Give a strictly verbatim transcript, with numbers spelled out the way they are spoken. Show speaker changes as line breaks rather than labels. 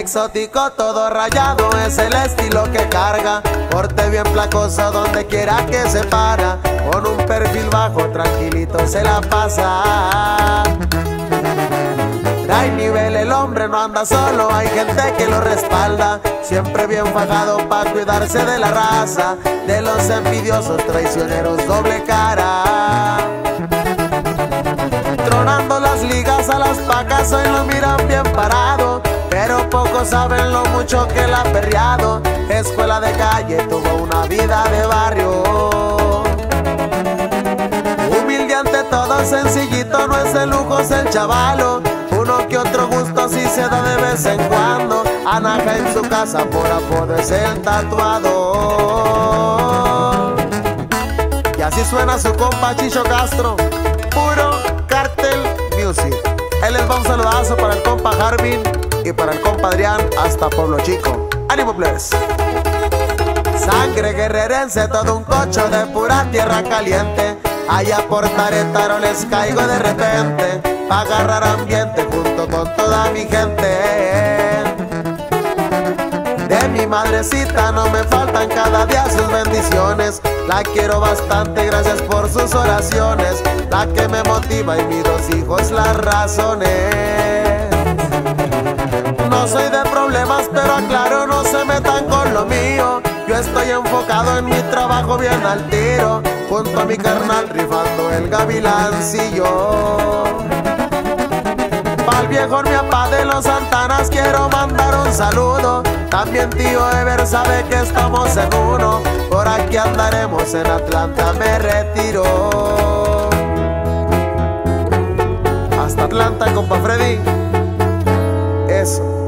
exótico, todo rayado, es el estilo que carga. Porte bien placoso donde quiera que se para. Con un perfil bajo, tranquilito se la pasa. Trae nivel, el hombre no anda solo, hay gente que lo respalda. Siempre bien fajado pa' cuidarse de la raza, de los envidiosos, traicioneros, doble cara. Tronando las ligas a las pacas, hoy lo miran bien parado, pero pocos saben lo mucho que él ha perreado. Escuela de calle, tuvo una vida de barrio. Humilde ante todo, sencillito, no es de lujos el chavalo. Uno que otro gusto sí se da de vez en cuando. Anaja en su casa, por apodo es el tatuador. Y así suena su compa Chicho Castro, puro Cartel Music. Él les va un saludazo para el compa Jarvin y para el compa Adrián hasta Pueblo Chico. ¡Ánimo, plebes! Sangre guerrerense, todo un cocho de pura tierra caliente. Allá por Taretaro les caigo de repente, pa' agarrar ambiente junto con toda mi gente. De mi madrecita no me faltan cada día sus bendiciones. La quiero bastante, gracias por sus oraciones. La que me motiva y mis dos hijos las razones. No soy de problemas, pero aclaro, no se metan con lo mío. Yo estoy enfocado en mi trabajo bien al tiro, junto a mi carnal rifando el gavilancillo. Pa'l viejo mi papá de los Santanas quiero mandar un saludo. También tío Ever sabe que estamos en uno. Por aquí andaremos, en Atlanta me retiro. Hasta Atlanta, compa Freddy. Eso.